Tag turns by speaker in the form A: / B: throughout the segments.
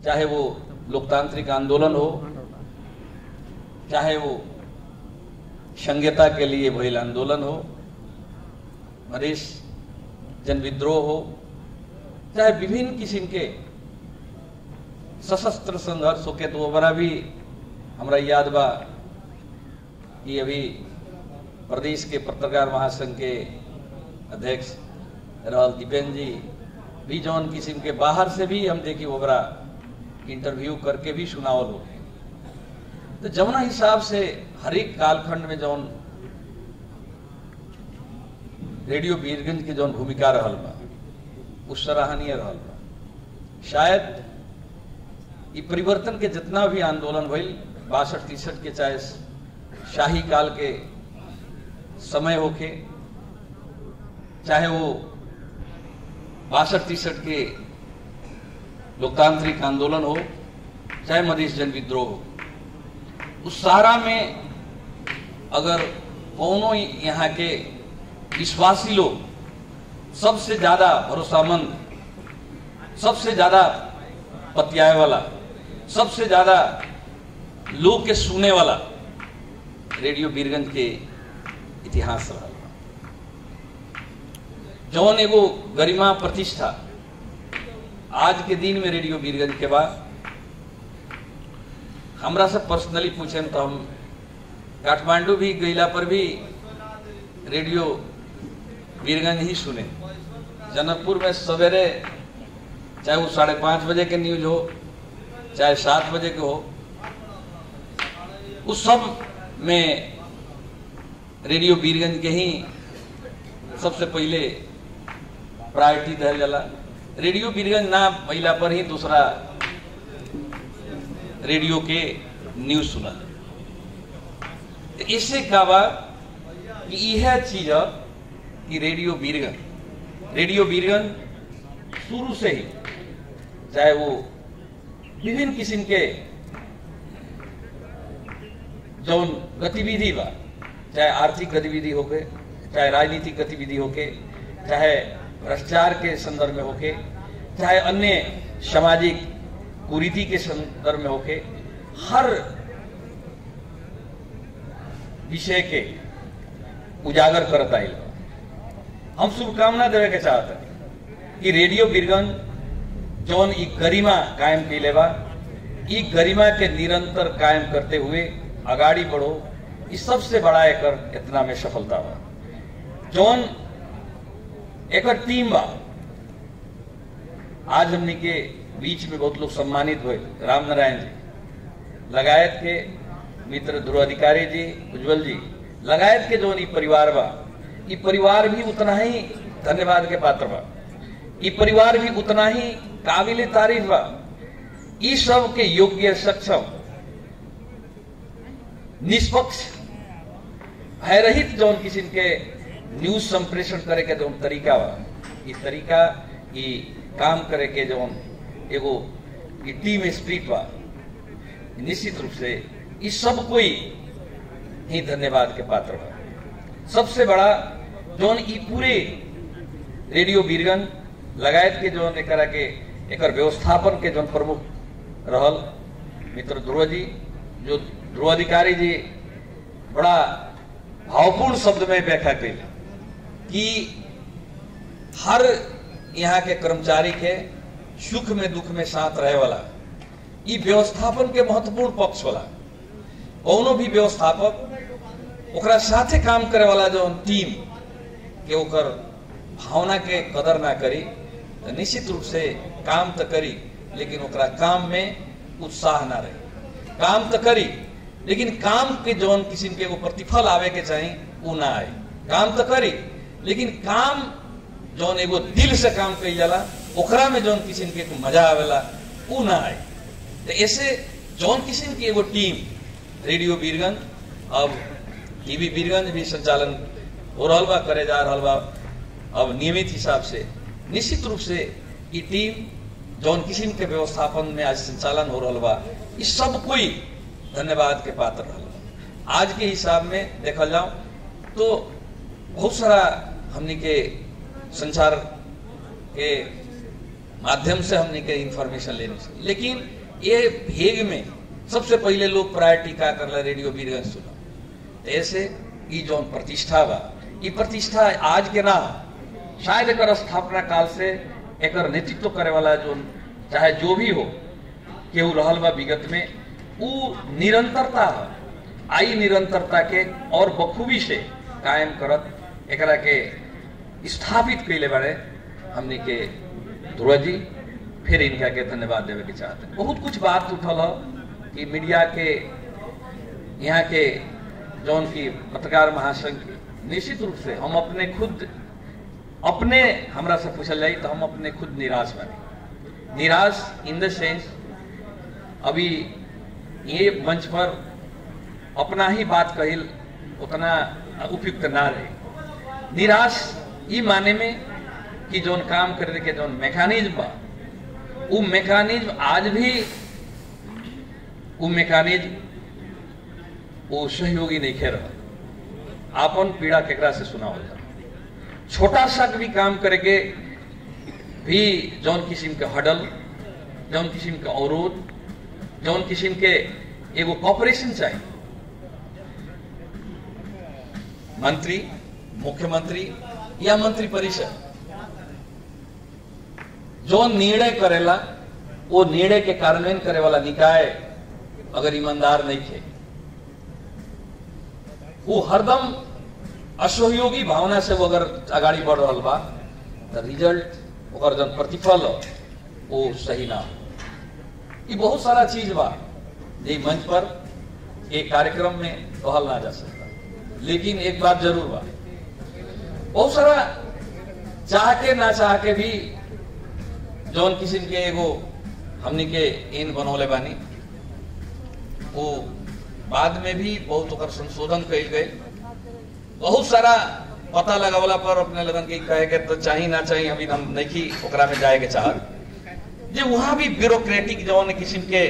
A: चाहे वो लोकतांत्रिक आंदोलन हो, चाहे वो संघीयता के लिए भइल आंदोलन हो, मधेश जन विद्रोह हो, चाहे विभिन्न किस्म के सशस्त्र संघर्ष हो के, तो ओकरा भी हमरा याद बा कि अभी प्रदेश के पत्रकार महासंघ के अध्यक्ष रहल दीपेंद्र जी भी जौन किस्म के बाहर से भी हम देखी ओकरा इंटरव्यू करके भी सुनावल हो। तो जौना हिसाब से हर एक कालखंड में जौन रेडियो वीरगंज की जौन भूमिका रहल बा उस सराहनीय रहल बा। शायद ये परिवर्तन के जितना भी आंदोलन भइल 62-63 के, चाहे शाही काल के समय होके, चाहे वो 62-63 के लोकतांत्रिक आंदोलन हो, चाहे मधेश जन विद्रोह हो, उस सारा में अगर कौनो यहाँ के विश्वासी लोग सबसे ज्यादा भरोसामंद, सबसे ज्यादा पतियाए वाला, सबसे ज्यादा लोग के सुने वाला रेडियो वीरगंज के इतिहास रहा। जौन एगो गरिमा प्रतिष्ठा आज के दिन में रेडियो वीरगंज के बाद हमरा से पर्सनली पूछे तो हम काठमांडू भी गईला पर भी रेडियो वीरगंज ही सुने। जनकपुर में सवेरे चाहे वो 5:30 बजे के न्यूज हो, चाहे 7 बजे के हो, उस सब में रेडियो वीरगंज के ही सबसे पहले प्रायोरिटी दिया जाला। रेडियो वीरगंज ना महिला पर ही दूसरा रेडियो के न्यूज सुना। इससे क्या बा कि यह चीज है कि रेडियो वीरगंज शुरू से ही, चाहे वो विभिन्न किस्म के जौन गतिविधि बा, चाहे आर्थिक गतिविधि होके, चाहे राजनीतिक गतिविधि होके, चाहे भ्रष्टाचार के संदर्भ में होके, चाहे अन्य सामाजिक कुरीति के संदर्भ में होके, हर विषय के उजागर करता है। हम शुभकामना देवे के चाहते हैं कि रेडियो वीरगंज जौन ई गरिमा कायम कैले बा, ई गरिमा के निरंतर कायम करते हुए आगाड़ी बढ़ो। इस सबसे बड़ा एकर इतना में सफलता बा। जौन एकर टीम बा, आज हमने के बीच में बहुत लोग सम्मानित हुए, राम नारायण जी लगायत के मित्र ध्रुव अधिकारी जी, उज्जवल जी लगायत के जौन ई परिवार बा, ई परिवार भी उतना ही धन्यवाद के पात्र बा। ई परिवार भी उतना ही काबिल तारीफ बा। ई सब के योग्य, सक्षम, निष्पक्ष, भयरहित जौन किसी के न्यूज संप्रेषण करे के जौन तरीका बा, ई तरीका, ई काम करे के जौन एगो ई टीम स्पिरिट बा, निश्चित रूप से इस सब कोई ही धन्यवाद के पात्र बा। सबसे बड़ा जौन ई पूरे रेडियो वीरगंज लगायत के जौन एकरा के एकर व्यवस्थापन के जौन प्रमुख रहल मित्र ध्रुव जी, जो ध्रुव अधिकारी जी बड़ा भावपूर्ण शब्द में व्याख्या कैल कि हर यहाँ के कर्मचारी के सुख में दुख में साथ रहे वाला ई व्यवस्थापन के महत्वपूर्ण पक्ष वाला। कौनो भी व्यवस्थापक ओकरा साथे काम करे वाला जो टीम के ओकर भावना के कदर ना करी तो निश्चित रूप से काम तो करी, लेकिन ओकरा काम में उत्साह ना रहे। काम तो करी, लेकिन काम के जौन किसी के वो प्रतिफल आवे के चाहिए वो ना आए। काम तो करी, लेकिन काम जौन एगो दिल से काम कई जाला ओकरा में जौन किसी के मजा आवेला वो ना आए। तो ऐसे जौन किसी की एगो टीम रेडियो वीरगंज, अब टीवी वीरगंज भी संचालन हो रहा बा, करे जा रहा बा अब नियमित हिसाब से। निश्चित रूप से ये टीम जौन किसी के व्यवस्थापन में आज संचालन हो रहा बा, इस सब कोई धन्यवाद के पात्र रहा। आज के हिसाब में देखा जाओ तो बहुत सारा हमने के संचार के माध्यम से हमने के इंफॉर्मेशन लेने से। लेकिन ये भेग में सबसे पहले लोग प्रायोरिटी का करला रेडियो वीरगंज सुना। ऐसे ई जो प्रतिष्ठा बा, ई प्रतिष्ठा आज के ना, शायद एक स्थापना काल से एक नेतृत्व करे वाला जो चाहे जो भी हो केहू रहल बा विगत में, वो निरंतरता आई निरंतरता के और बखूबी से कायम करत एकरा के स्थापित कैले बारे हमने के ध्रुव जी। फिर इनका के धन्यवाद देवे के चाहते हैं। बहुत कुछ बात उठल हो कि मीडिया के यहाँ के जौन की पत्रकार महासंघ के निश्चित रूप से हम अपने हमरा से पूछल जाए तो हम अपने खुद निराश बने। निराश इन द सेंस अभी ये मंच पर अपना ही बात कहिल उतना उपयुक्त ना रहे। निराश ये माने में कि जोन काम करे के जोन मैकेनिज्म बा, वो मैकेनिज्म आज भी वो मैकेनिज्म वो सहयोगी नहीं खे रहा। आपन पीड़ा केकरा से सुना हो छोटा सा भी काम करके भी जौन किस्म के हडल, जौन किस्म के अवरोध, जौन किस्म के एगो कॉपरेशन चाहिए। मंत्री, मुख्यमंत्री या मंत्री परिषद जो निर्णय करेला, वो निर्णय के कार्यान्वयन करे वाला निकाय अगर ईमानदार नहीं थे, वो हरदम असहयोगी भावना से वो अगर आगाड़ी बढ़ रहा बा तो रिजल्ट और जन प्रतिफल वो सही ना हो। ये बहुत सारा चीज बा ये मंच पर एक कार्यक्रम में कहल ना जा सकता। लेकिन एक बात जरूर बा, बहुत सारा चाह के ना चाह के भी जौन किस्म के एगो हमनी के इन बनौले बानी, वो बाद में भी बहुत ओकर संशोधन कइल गए। बहुत सारा पता लगावला पर अपने लगन के कहे के तो चाहिए ना चाहिए, अभी हम नहीं ओकरा में जाए के चाहत जे वहां भी ब्यूरोक्रेटिक जौन किस्म के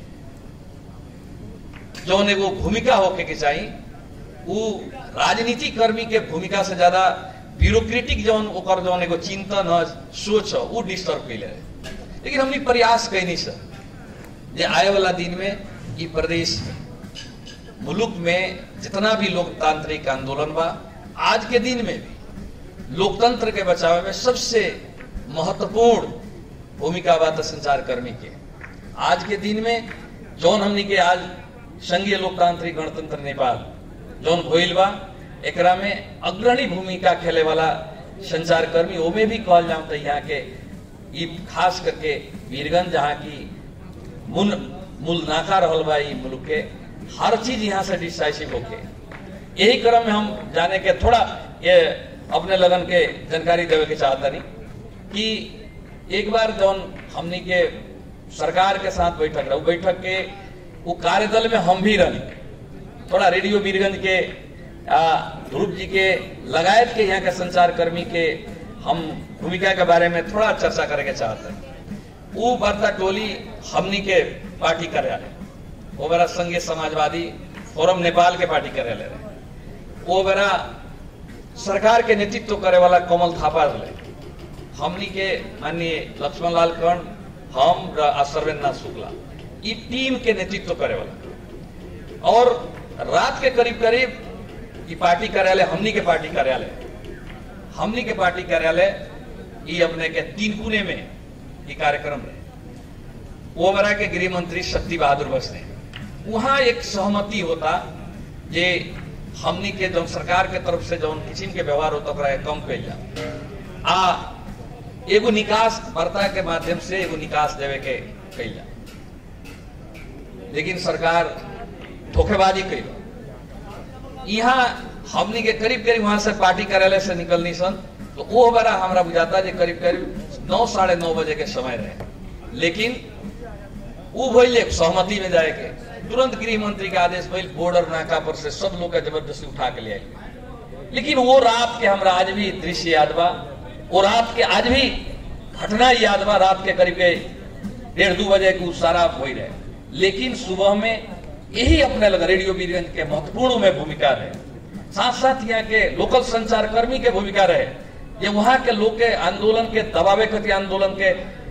A: जौन एगो भूमिका होके के चाहिए, वो राजनीतिक कर्मी के भूमिका से ज्यादा ब्यूरोक्रेटिक जौन ओकर जौन एगो चिंतन है, सोच है, वो डिस्टर्ब कैले रहे। लेकिन हमने प्रयास कैनी सर जे आए वाला दिन में ये प्रदेश मुल्क में जितना भी लोकतांत्रिक आंदोलन बा, आज के दिन में भी लोकतंत्र के बचाव में सबसे महत्वपूर्ण भूमिका बा संचार कर्मी के। आज के दिन में जौन हमनी के आज संघीय लोकतांत्रिक गणतंत्र नेपाल जौन भइल बा, एकरा में अग्रणी भूमिका खेले वाला संचार कर्मी वो में भी कहल जाऊं तो यहाँ के ये खास करके वीरगंज जहाँ की मूल नाका रहल बा ई मुल्क के, हर चीज यहाँ से डिसाइसिव होके। यही क्रम में हम जाने के थोड़ा ये अपने लगन के जानकारी देवे के चाहता नहीं कि एक बार जौन हमनी के सरकार के साथ बैठक रहा, बैठक के वो कार्यदल में हम भी रही, थोड़ा रेडियो वीरगंज के ध्रुव जी के लगायत के यहाँ के संचार कर्मी के हम भूमिका के बारे में थोड़ा चर्चा करके चाहते हैं। वो वार्ता टोली हमनी के पार्टी कार्यालय, वो मेरा संघीय समाजवादी फोरम नेपाल के पार्टी कार्यालय रहे, वो मेरा सरकार के नेतृत्व करे वाला कमल थापा रहे, हमनी के माननीय लक्ष्मण लाल कर्ण, हम सर्वेन्द्र नाथ शुक्ला, ये टीम के नेतृत्व करे वाला। और रात के करीब करीब ये पार्टी कार्यालय हमनी के पार्टी कार्यालय ये अपने के 3 कोने में ये कार्यक्रम रहे। वो बरा के गृह मंत्री शक्ति बहादुर बसने वहां एक सहमति होता जे हमनी के जो सरकार के तरफ से जो किसी के व्यवहार होता कम कैल जा, एगो निकास वार्ता के माध्यम से एगो निकास देवे के कैल जा। लेकिन सरकार धोखेबाजी कैल। यहाँ हमनी के करीब करीब वहां से पार्टी कार्यालय से निकलनी सन तो वो बड़ा हमारा बुझाता जे करीब करीब 9 साढ़े 9 बजे के समय रहे। लेकिन वो भइल सहमति में जाए के तुरंत गृह मंत्री के आदेश भइल, बॉर्डर नाका पर से सब लोग का जबरदस्ती उठा के ले आए। लेकिन वो रात के हमरा आज भी दृश्य याद बा, वो रात के आज भी घटना याद बा। रात के करीब 1:30-2 बजे के सारा हो रहे। लेकिन सुबह में यही अपने लगा रेडियो वीरगंज के महत्वपूर्ण में भूमिका रहे, साथ साथ यहाँ के लोकल संचार कर्मी के भूमिका रहे, ये वहां के लोग के आंदोलन के दबावे खती आंदोलन के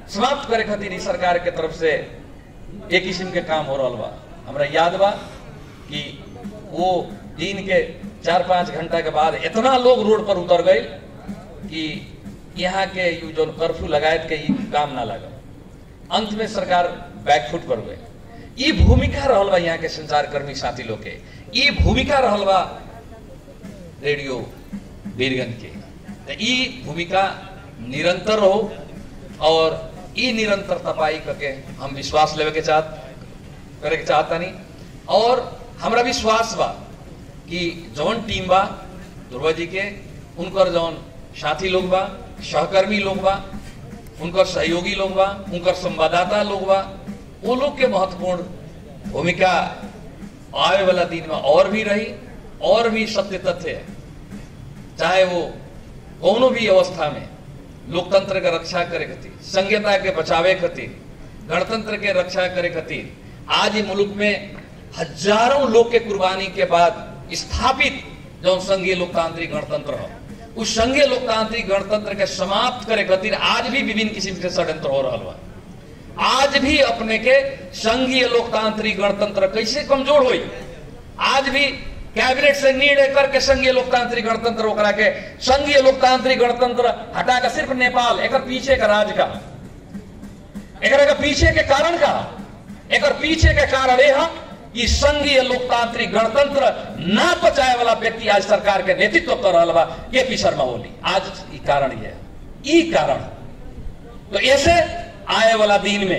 A: समाप्त करे खातिर सरकार के तरफ से एक किस्म के काम हो रहा बा। हमरा याद बा कि वो दिन के 4-5 घंटा के बाद इतना लोग रोड पर उतर गए कि यहाँ के जो कर्फ्यू लगायत के काम ना लगा। अंत में सरकार बैकफुट पर गए। ये भूमिका रहल बा यहाँ के संचारकर्मी साथी लोग के, ये भूमिका रहल बा रेडियो वीरगंज के। तो ये भूमिका निरंतर हो और ये निरंतर तपाई करके हम विश्वास लेवे के चाहता नहीं। और हमरा विश्वास बा कि जौन टीम बा ध्रुव जी के, उनकर जौन साथी लोग बा, सहकर्मी लोग बा, उनकर सहयोगी लोग बा, उनकर संवाददाता लोग बा, वो लोग के महत्वपूर्ण भूमिका आने वाला दिन में और भी रही और भी सत्य तथ्य है। चाहे वो कोनो भी अवस्था में लोकतंत्र के रक्षा करे खातिर, संघीयता के बचावे खातिर, गणतंत्र के रक्षा करे खातिर आज ये मुल्क में हजारों लोग के कुर्बानी के बाद स्थापित जो संघीय लोकतांत्रिक गणतंत्र है, उस संघीय लोकतांत्रिक गणतंत्र के समाप्त करे खातिर आज भी विभिन्न किस्म के षड्यंत्र हो रहा बा। आज भी अपने के संघीय लोकतांत्रिक गणतंत्र कैसे कमजोर हुई, आज भी कैबिनेट से निर्णय करके संघीय लोकतांत्रिक गणतंत्र ओकरा के संघीय लोकतांत्रिक गणतंत्र हटा के सिर्फ नेपाल एक पीछे का राज का, एक पीछे के कारण का, एक पीछे के कारण यह कि संघीय लोकतांत्रिक गणतंत्र ना बचाए वाला व्यक्ति आज सरकार के नेतृत्व कर रहा बा केपी शर्मा ओली। आज ई कारण ये कारण तो ऐसे आए वाला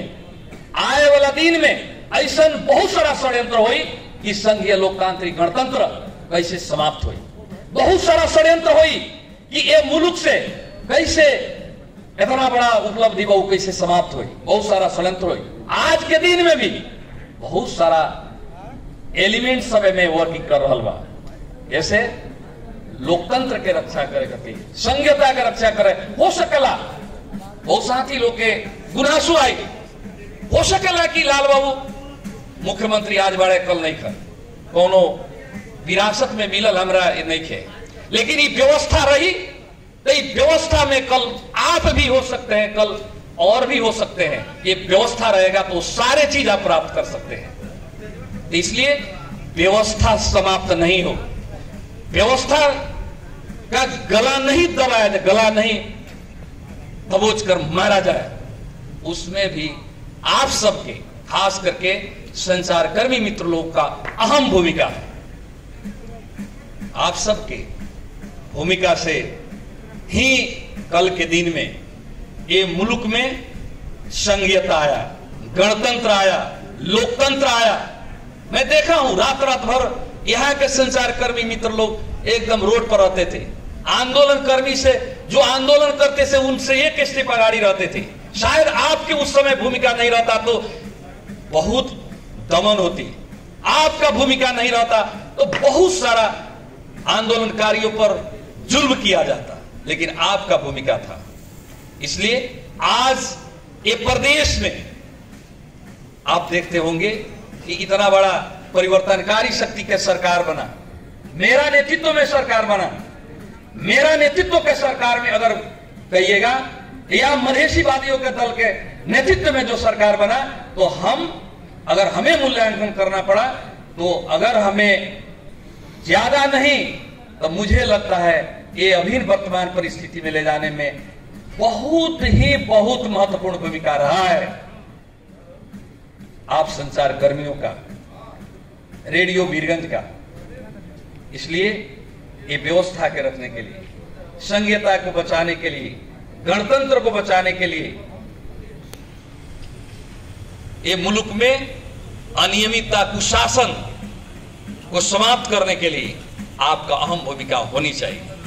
A: दिन में ऐसा बहुत सारा षड्यंत्र हुई कि संघीय लोकतांत्रिक गणतंत्र कैसे समाप्त हुई। बहुत सारा षड्यंत्र हुई कि ये मुल्क से कैसे इतना बड़ा उपलब्धि बहु कैसे समाप्त हुई। बहुत सारा षड्यंत्र हुई। आज के दिन में भी बहुत सारा एलिमेंट सब में वर्किंग कर रहा बा। जैसे लोकतंत्र के रक्षा करे खातिर, संघीयता के रक्षा करे, हो सकेला बहुत साथी लोग के गुनासू आई, हो सकेला कि लाल बाबू मुख्यमंत्री आज बड़े कल नहीं कर, कोनो विरासत में मिलल हमरा नहीं खे, लेकिन ये व्यवस्था रही तो ये व्यवस्था में कल आप भी हो सकते हैं, कल और भी हो सकते हैं। ये व्यवस्था रहेगा तो सारे चीज आप प्राप्त कर सकते हैं। तो इसलिए व्यवस्था समाप्त नहीं हो, व्यवस्था का गला नहीं दबाया जाए, गला नहीं दबोच कर मारा जाए, उसमें भी आप सबके खास करके संचारकर्मी मित्र लोग का अहम भूमिका है। आप सबके भूमिका से ही कल के दिन में ये मुल्क में संघीयता आया, गणतंत्र आया, लोकतंत्र आया। मैं देखा हूं रात भर यहाँ के संचारकर्मी मित्र लोग एकदम रोड पर रहते थे। आंदोलन कर्मी से जो आंदोलन करते थे उनसे एक स्टेप आगाड़ी रहते थे। शायद आपकी उस समय भूमिका नहीं रहता तो बहुत दमन होती, आपका भूमिका नहीं रहता तो बहुत सारा आंदोलनकारियों पर जुल्म किया जाता, लेकिन आपका भूमिका था। इसलिए आज ये प्रदेश में आप देखते होंगे कि इतना बड़ा परिवर्तनकारी शक्ति के सरकार बना, मेरा नेतृत्व में सरकार बना। मेरा नेतृत्व के सरकार में अगर कहिएगा या मधेसीवादियों के दल के नेतृत्व में जो सरकार बना, तो अगर हमें मूल्यांकन करना पड़ा तो अगर हमें ज्यादा नहीं तो मुझे लगता है ये अभी वर्तमान परिस्थिति में ले जाने में बहुत महत्वपूर्ण भूमिका रहा है आप संचार कर्मियों का, रेडियो वीरगंज का। इसलिए ये व्यवस्था के रखने के लिए, संघीयता को बचाने के लिए, गणतंत्र को बचाने के लिए, ये मुल्क में अनियमितता, कुशासन को समाप्त करने के लिए आपका अहम भूमिका होनी चाहिए।